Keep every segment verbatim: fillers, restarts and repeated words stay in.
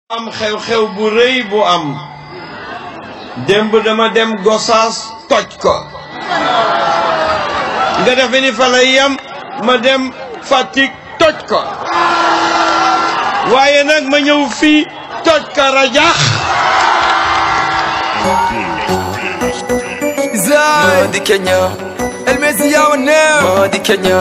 am xew-xew bu rëy bu am démb dama dem Gossas toj ko nga defe ni fa lay yam ma dem Fatick toj ko waaye nag ma ñëw fii toj ka rajax Modi Kenya El Messi yaw neew Modi Kenya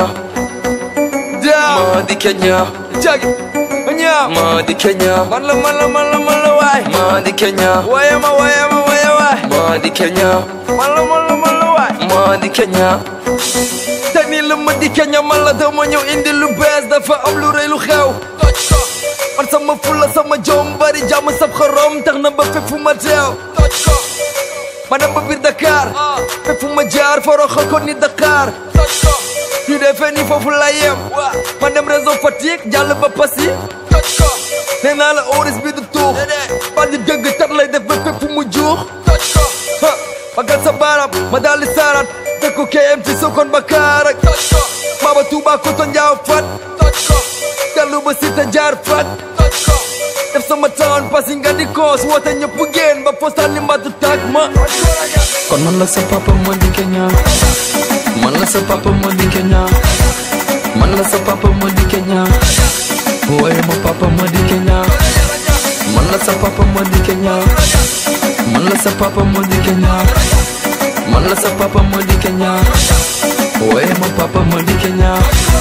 Modi Kenya Jagi Modi Kenya Mala mala mala mala waay Modi Kenya Wayama wayama waya waay Modi Kenya Mala mala mala waay Modi Kenya Tani lu Modi Kenya mala dama ñëw indi lu bees dafa am lu rëy lu xew man sama fula sama jom bari jàmm sab xorom tax na ba fépp fu ma teew ma dem ba biir Dakar fépp fu ma jaar foroxal ko ni Dakar ñu defee ni foofu la yem ma dem réseau Fatick jàll ba Passy nee naa la oris bi du tuux ba di dëgg tar lay def ba fépp fu mu juux ma gal sa baaraam ma daal di saaraat dëkk ko K M ci Sokone ba Kaarak Baba Touba Koto Njaaw Fat dellu ba Cité jaar Fat def sama town Passy nga di koos woote ñëpp génn ba postal li mbatu tag ma kon man la sa papa Modi Kenya man la sa papa Modi Kenya man la sa papa Modi Kenya woye ma papa Modi Kenya man la sa papa Modi Kenya man la sa papa Modi Kenya man la sa papa Modi Kenya woye ma papa Modi Kenya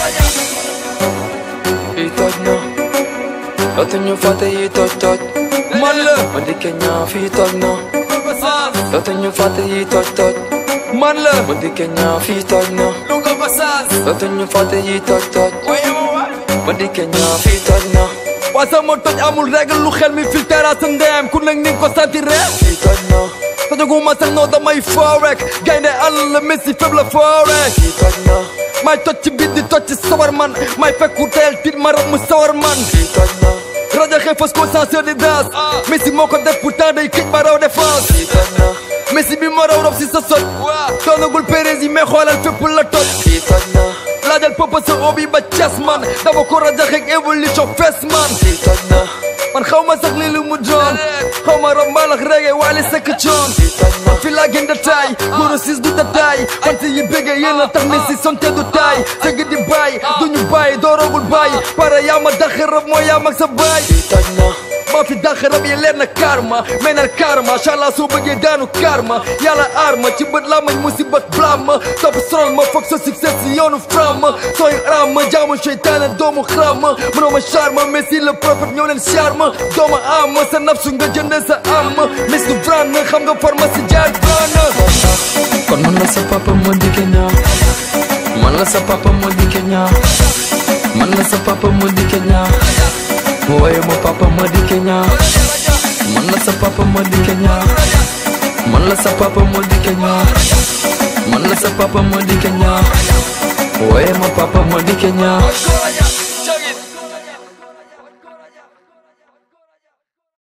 yi toj na dootuñu fàtte yi toj toj man la Modi Kenya fii toj na dootuñu fàtte yi toj toj man la Modi Kenya fii toj na dootuñu fàtte yi toj toj Modi Kenya fii toj na waa sama toj amul règle lu xel mi filtera sa ndeem ku nekk ni ko santi rek fii toj na tojaguma sax noo damay foo rek gaynde àll la Messi fépp la foo rek fii toj na may toj ci biir di toj ci sawar man may fekku teel tit ma rab mu sawar man fii toj na rajo xëy fas ko censeur de danse Messi moo ko def pourtant day këj ba raw défense fii toj na Messi bi ma raw rob si sa sot doonagul Pérez yi mais xoolal fépp la toj fii toj na laajal papa sa obi ba Thiès man dama ko rajo xëy évolution fees man fii toj na man xaw ma sax li lu mu doon xaw ma rab mbalax reggae Wally Seck coon fii toj na fi laa gën détail góor sis du détail fant yi bëgge yéen a tax Messi sonte du taay sëgg di bàyyi duñu bàyyi dooragul bàyyi pare yaa ma dax rab moo yaa mag sa baay fii toj na maa fi dax rab yi leer na karma menal karma machallah soo bëggee daanu karma yàlla arma ci bët laa mañ musibat blâme topp sorol ma foog sa succès si yoonu fram sooy ram ma jaamu seytaane doomu xram mënoo ma charme Messi le prophète ñëw leen charme dooma am sa nafsu nga jënde sa am Messi du brand xam nga pharmacie jaar brand kon man la sa papa Modi Kenya man la sa papa Modi Kenya man la sa papa Modi Kenya woye ma papa Modi Kenya man la sa papa Modi Kenya man la sa papa Modi Kenya man la sa papa Modi Kenya woye ma papa Modi Kenya